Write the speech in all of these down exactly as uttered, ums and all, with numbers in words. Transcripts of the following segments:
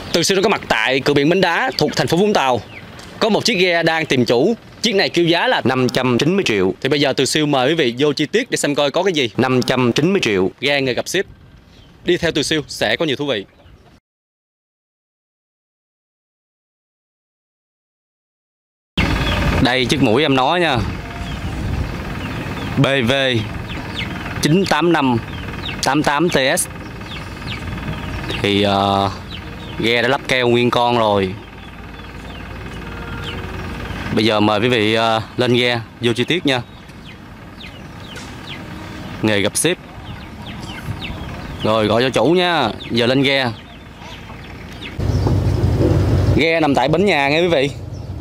Từ Siêu có mặt tại cửa biển Bến Đá thuộc thành phố Vũng Tàu. Có một chiếc ghe đang tìm chủ. Chiếc này kêu giá là năm trăm chín mươi triệu. Thì bây giờ Từ Siêu mời quý vị vô chi tiết để xem coi có cái gì. năm trăm chín mươi triệu. Ghe người gặp ship. Đi theo Từ Siêu sẽ có nhiều thú vị. Đây chiếc mũi em nói nha. B V chín tám năm tám tám T S. Thì uh, ghe đã lắp keo nguyên con rồi. Bây giờ mời quý vị uh, lên ghe vô chi tiết nha. Nghề gặp ship. Rồi gọi cho chủ nha. Giờ lên ghe. Ghe nằm tại bến nhà nghe quý vị.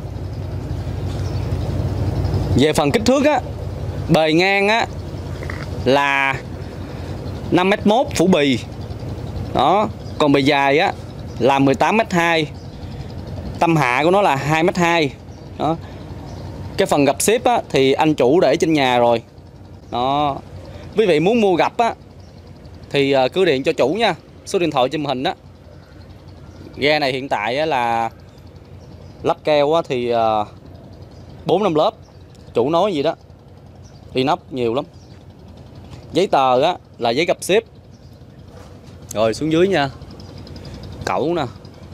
Về phần kích thước á, bề ngang á là năm mét một phủ bì. Đó, còn bề dài á là mười tám mét hai. Tâm hạ của nó là hai mét hai. Đó. Cái phần gập ship á thì anh chủ để trên nhà rồi. Đó. Quý vị muốn mua gập á thì cứ điện cho chủ nha. Số điện thoại trên màn hình á. Ghe này hiện tại á là lắp keo á thì bốn năm lớp. Chủ nói gì đó. Inox nhiều lắm. Giấy tờ á là giấy gập ship. Rồi xuống dưới nha. Cẩu nè.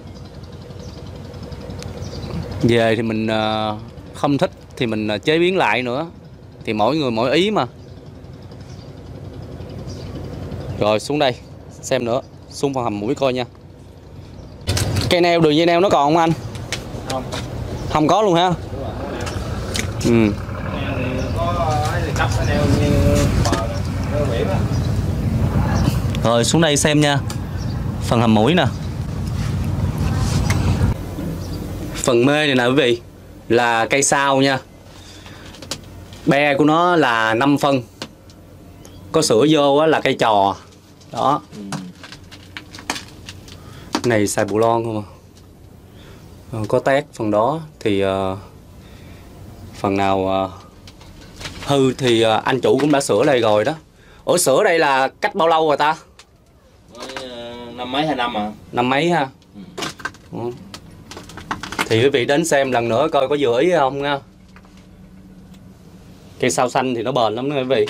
Về thì mình không thích thì mình chế biến lại nữa. Thì mỗi người mỗi ý mà. Rồi xuống đây xem nữa. Xuống phần hầm mũi coi nha. Cây neo, đường dây neo nó còn không anh? Không. Không có luôn ha? Ừ. Rồi xuống đây xem nha. Phần hầm mũi nè. Phần mê này nè quý vị là cây sao nha. Be của nó là năm phân. Có sữa vô là cây trò. Đó. Này xài bù lon không à? Có tét phần đó thì uh, phần nào uh, hư thì uh, anh chủ cũng đã sửa đây rồi đó. Ủa sửa đây là cách bao lâu rồi ta? Năm mấy hai năm à? Năm mấy ha. Ừ. Thì quý vị đến xem lần nữa coi có vừa ý không nha. Cây sao xanh thì nó bền lắm đó quý vị.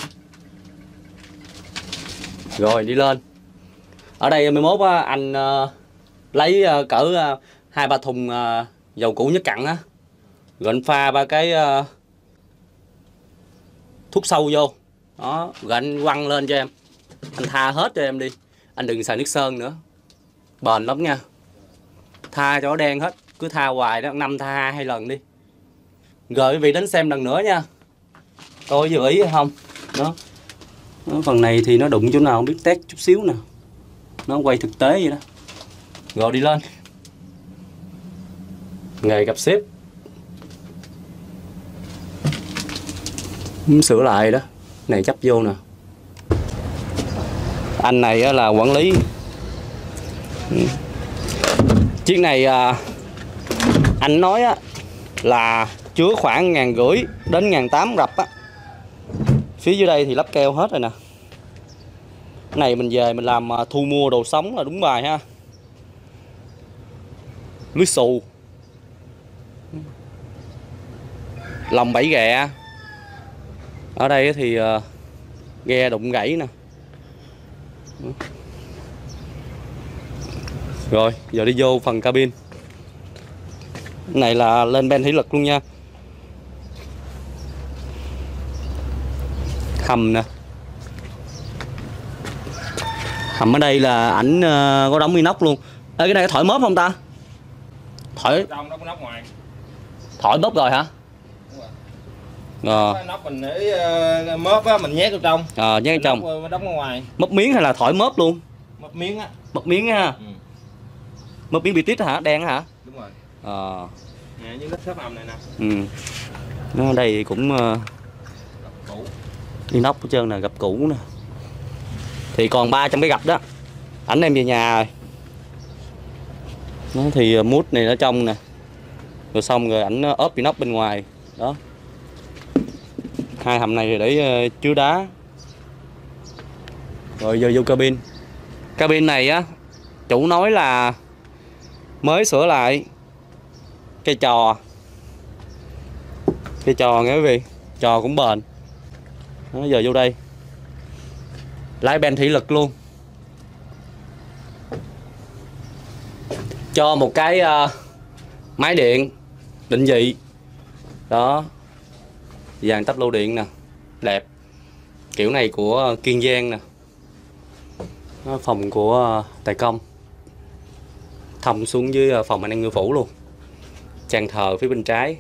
Rồi đi lên. Ở đây mai mốt á, anh uh, lấy uh, cỡ uh, hai ba thùng uh, dầu củ nhất cặn á. Rồi anh pha ba cái uh, thuốc sâu vô. Đó, rồi anh quăng lên cho em. Anh tha hết cho em đi. Anh đừng xài nước sơn nữa. Bền lắm nha. Tha cho nó đen hết. Cứ tha hoài đó, năm tha hai, hai lần đi. Rồi quý vị đến xem lần nữa nha. Coi vừa ý hay không. Đó. Đó. Phần này thì nó đụng chỗ nào không biết, test chút xíu nè. Nó quay thực tế vậy đó. Rồi đi lên. Nghề gặp ship. Sửa lại đó. Này chấp vô nè. Anh này là quản lý. Chiếc này anh nói là chứa khoảng ngàn rưỡi đến ngàn tám rập á. Phía dưới đây thì lắp keo hết rồi nè. Cái này mình về mình làm thu mua đồ sống là đúng bài ha. Lưới xù. Lòng bảy ghẹ. Ở đây thì ghe đụng gãy nè. Rồi giờ đi vô phần cabin. Cái này là lên ben thủy lực luôn nha. Hầm nè. Hầm ở đây là ảnh uh, có đóng inox luôn. Ê, cái này có thổi mớp không ta? Thổi trong đó có nóc ngoài. Thổi bóp rồi hả? Ờ. Nóc mình để uh, mớp á, mình nhét vào trong. Ờ, nhét vào trong. Nóc, đóng ở ngoài. Mớp miếng hay là thổi mớp luôn? Mớp miếng á. Mớp miếng ha. Ừ. Mớp miếng bị tít hả? Đen hả? Đúng rồi. Ờ. Nè, như cái xếp hầm này nè. Ừ. Nó đây cũng uh, inox hết trơn nè, gập cũ nè. Thì còn ba trăm cái gập đó. Ảnh em về nhà rồi. Nó thì mút này ở trong nè. Rồi xong rồi ảnh ốp inox bên ngoài. Đó. Hai hầm này thì để uh, chứa đá. Rồi giờ vô cabin. Cabin này á, chủ nói là mới sửa lại cây trò, cây trò nghe quý vị, trò cũng bền. Đó, giờ vô đây lái ben thủy lực luôn, cho một cái uh, máy điện định vị đó, dàn tắp lô điện nè, đẹp, kiểu này của Kiên Giang nè. Đó, phòng của uh, Tài Công, thông xuống dưới uh, phòng anh em ngư phủ luôn, trang thờ phía bên trái.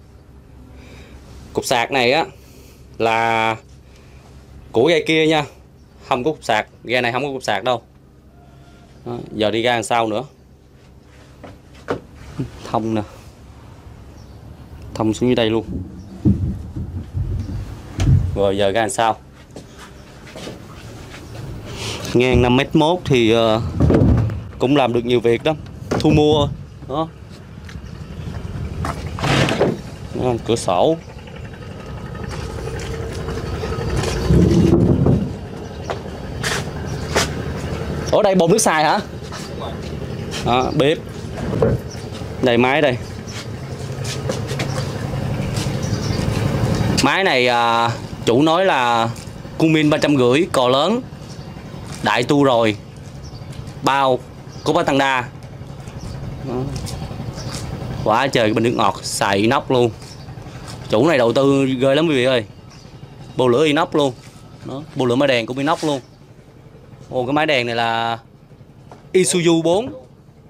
Cục sạc này á là của ghe kia nha, không có cục sạc, ghe này không có cục sạc đâu. Đó, giờ đi ra làm sao nữa, thông nè, thông xuống dưới đây luôn. Rồi giờ ra làm sao, ngang năm mét mốt thì uh, cũng làm được nhiều việc đó, thu mua đó. Đó, cửa sổ. Ở đây bồn nước xài hả? Đó, bếp. Đây máy đây. Máy này à, chủ nói là Cummins ba trăm rưỡi cò lớn, đại tu rồi, bao Cupra Thunder. Quá trời cái bình nước ngọt xài inox luôn. Chủ này đầu tư ghê lắm quý vị ơi. Bô lửa inox luôn. Đó, bô lửa máy đèn cũng inox luôn. Ồ, cái máy đèn này là Isuzu bốn.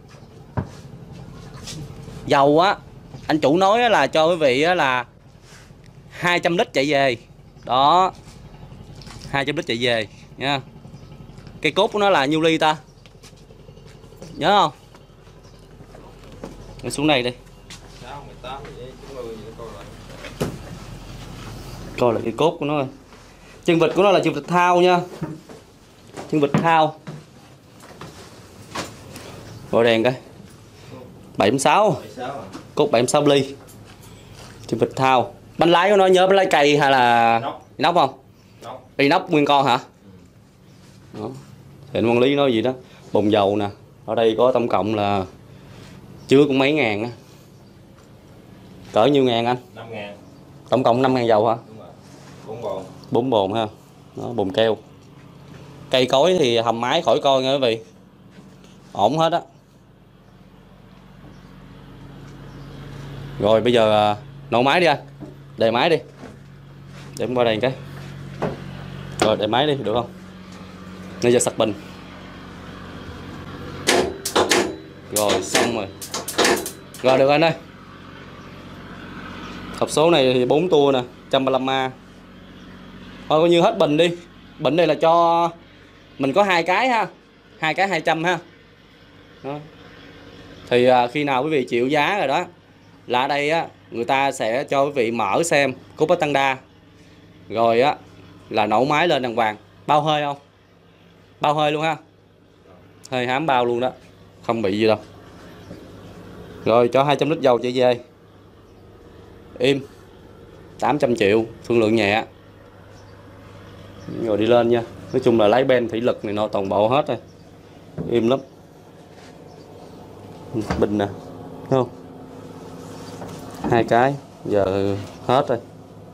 Dầu á, anh chủ nói là cho quý vị là hai trăm lít chạy về. Đó, hai trăm lít chạy về nha. Cây cốt của nó là nhiêu ly ta? Nhớ không? Đi xuống đây đi. Coi lại cái cốt của nó. Chân vịt của nó là chân vịt thao nha. Chân vịt thao. Gọi đèn coi. bảy mươi sáu. Cốt bảy mươi sáu ly. Chân vịt thao. Bánh lái của nó nhớ bánh lái cây hay là inox không? Inox nguyên con hả? Đó. Thì quản lý nói gì đó. Bồn dầu nè. Ở đây có tổng cộng là chứa cũng mấy ngàn á. Cỡ nhiêu ngàn anh? năm ngàn. Tổng cộng năm ngàn dầu hả? Đúng rồi. bốn bồn. bốn bồn ha. Đó, bồn keo. Cây cối thì hầm máy khỏi coi nha quý vị. Ổn hết á. Rồi bây giờ nổ máy đi anh. Đề máy đi. Để em qua đây một cái. Rồi đề máy đi được không? Bây giờ sạc bình. Rồi xong rồi. Rồi được anh ơi. Hộp số này thì bốn tua nè, một trăm ba mươi lăm A. Thôi coi như hết bình đi. Bình này là cho mình có hai cái ha. Hai cái hai trăm ha. Đó. Thì à, khi nào quý vị chịu giá rồi đó là ở đây á người ta sẽ cho quý vị mở xem Cupra Thunder. Rồi á là nổ máy lên đàng hoàng. Bao hơi không? Bao hơi luôn ha. Hơi hám bao luôn đó. Không bị gì đâu. Rồi cho hai trăm lít dầu chạy về. Im. tám trăm triệu, thương lượng nhẹ. Rồi đi lên nha. Nói chung là lái ben thủy lực này nó toàn bộ hết rồi. Im lắm. Bình nè. Thấy không? Hai cái giờ hết rồi.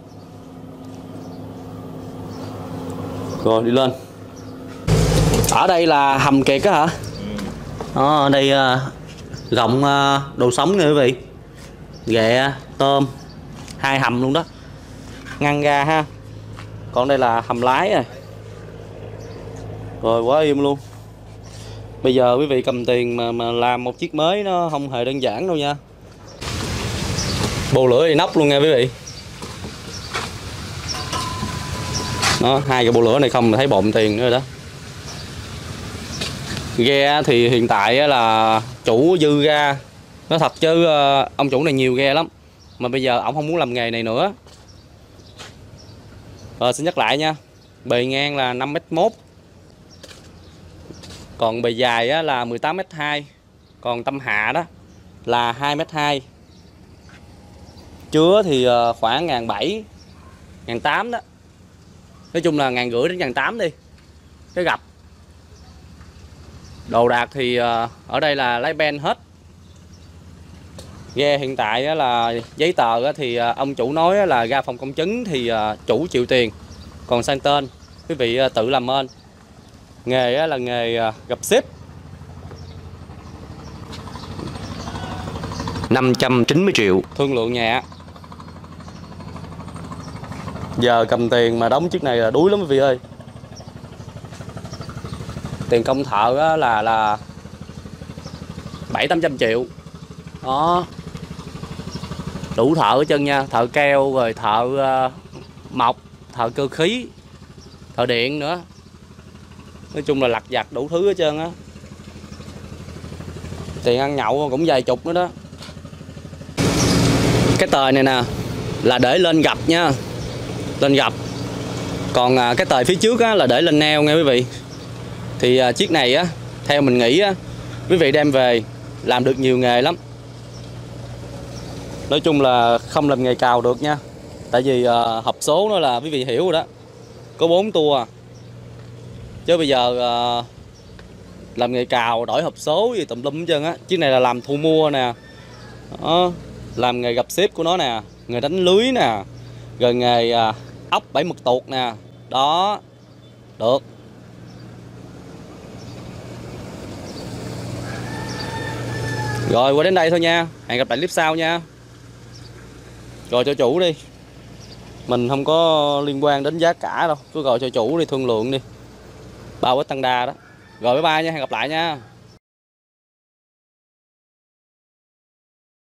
Rồi đi lên. Ở đây là hầm kiệt á hả? Đó, ở đây uh, rộng uh, đồ sống nha quý vị. Ghẹ, tôm, hai hầm luôn đó. Ngăn ra ha. Còn đây là hầm lái rồi. Rồi quá im luôn. Bây giờ quý vị cầm tiền mà, mà làm một chiếc mới nó không hề đơn giản đâu nha. Bô lửa inox luôn nha quý vị. Đó, hai cái bô lửa này không thấy bộn tiền nữa rồi đó. Ghe thì hiện tại là chủ dư ra. Nói thật chứ ông chủ này nhiều ghe lắm. Mà bây giờ ông không muốn làm nghề này nữa. Rồi xin nhắc lại nha. Bề ngang là năm mét mốt. Còn bề dài á, là mười tám mét hai. Còn tâm hạ đó là hai mét hai. Chứa thì khoảng một nghìn bảy trăm, một nghìn tám trăm đó. Nói chung là một nghìn năm trăm đến một nghìn tám trăm đi. Cái gặp. Đồ đạc thì ở đây là lái ben hết. Ghe hiện tại á là giấy tờ á thì ông chủ nói á là ra phòng công chứng thì chủ chịu tiền, còn sang tên quý vị tự làm ơn. Nghề á là nghề gặp ship. năm trăm chín mươi triệu. Thương lượng nhẹ. Giờ cầm tiền mà đóng chiếc này là đuối lắm quý vị ơi. Tiền công thợ á là là bảy tám trăm triệu. Đó. Đủ thợ hết trơn nha, thợ keo rồi thợ uh, mộc, thợ cơ khí, thợ điện nữa. Nói chung là lặt vặt đủ thứ hết trơn á. Tiền ăn nhậu cũng vài chục nữa đó. Cái tời này nè là để lên gập nha, lên gập. Còn uh, cái tời phía trước á là để lên neo nghe quý vị. Thì uh, chiếc này á theo mình nghĩ á, quý vị đem về làm được nhiều nghề lắm. Nói chung là không làm nghề cào được nha. Tại vì uh, hộp số nó là quý vị hiểu rồi đó, có bốn tour. Chứ bây giờ uh, làm nghề cào đổi hộp số gì tùm lum hết trơn á. Chiếc này là làm thu mua nè. Đó, làm nghề gặp ship của nó nè, nghề đánh lưới nè, rồi nghề uh, ốc bảy mực tuột nè. Đó, được. Rồi qua đến đây thôi nha. Hẹn gặp lại clip sau nha. Rồi cho chủ đi. Mình không có liên quan đến giá cả đâu, cứ gọi cho chủ đi thương lượng đi. Bao cái tăng đa đó. Rồi bye bye nha, hẹn gặp lại nha.